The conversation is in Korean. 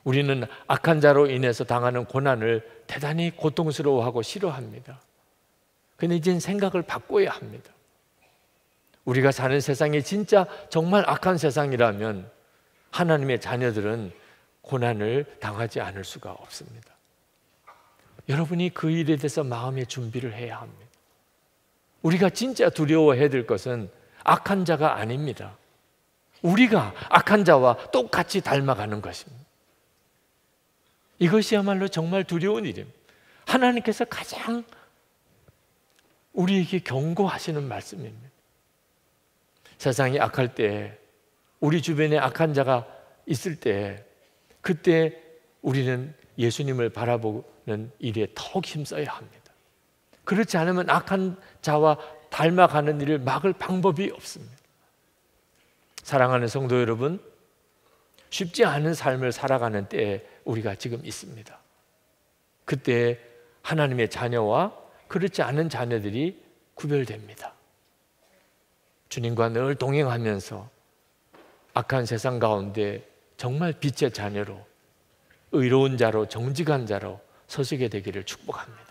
우리는 악한 자로 인해서 당하는 고난을 대단히 고통스러워하고 싫어합니다. 근데 이젠 생각을 바꿔야 합니다. 우리가 사는 세상이 진짜 정말 악한 세상이라면 하나님의 자녀들은 고난을 당하지 않을 수가 없습니다. 여러분이 그 일에 대해서 마음의 준비를 해야 합니다. 우리가 진짜 두려워해야 될 것은 악한 자가 아닙니다. 우리가 악한 자와 똑같이 닮아가는 것입니다. 이것이야말로 정말 두려운 일입니다. 하나님께서 가장 우리에게 경고하시는 말씀입니다. 세상이 악할 때, 우리 주변에 악한 자가 있을 때, 그때 우리는 예수님을 바라보는 일에 더욱 힘써야 합니다. 그렇지 않으면 악한 자와 닮아가는 일을 막을 방법이 없습니다. 사랑하는 성도 여러분, 쉽지 않은 삶을 살아가는 때에 우리가 지금 있습니다. 그때 하나님의 자녀와 그렇지 않은 자녀들이 구별됩니다. 주님과 늘 동행하면서 악한 세상 가운데 정말 빛의 자녀로, 의로운 자로, 정직한 자로 서시게 되기를 축복합니다.